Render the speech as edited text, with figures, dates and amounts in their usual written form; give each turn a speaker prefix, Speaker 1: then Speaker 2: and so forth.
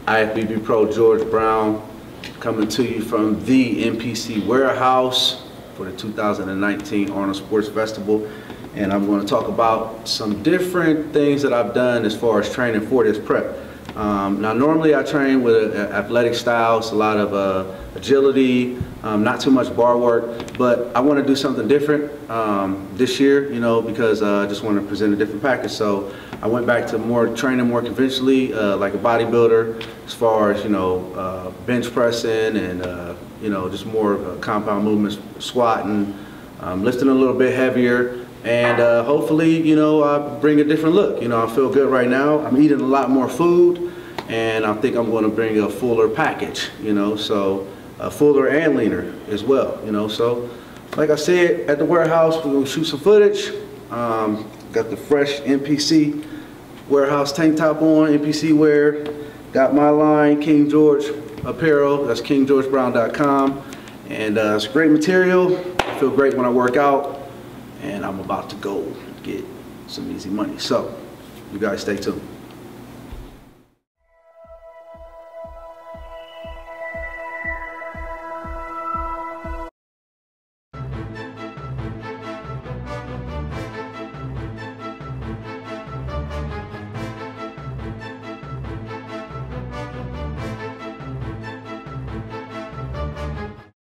Speaker 1: IFBB Pro George Brown, coming to you from the NPC warehouse for the 2019 Arnold Sports Festival. And I'm going to talk about some different things that I've done as far as training for this prep. Now normally I train with athletic styles, a lot of agility, not too much bar work, but I want to do something different this year, you know, because I just want to present a different package. So I went back to training more conventionally, like a bodybuilder, as far as, you know, bench pressing and, you know, just more compound movements, squatting, lifting a little bit heavier. And hopefully, you know, I bring a different look. You know, I feel good right now. I'm eating a lot more food, and I think I'm going to bring a fuller package, you know, so fuller and leaner as well, you know. So, like I said, at the warehouse, we're going to shoot some footage. Got the fresh NPC warehouse tank top on, NPC wear. Got my line, King George Apparel. That's KingGeorgeBrown.com. And it's great material. I feel great when I work out. And I'm about to go get some easy money. So, you guys stay tuned.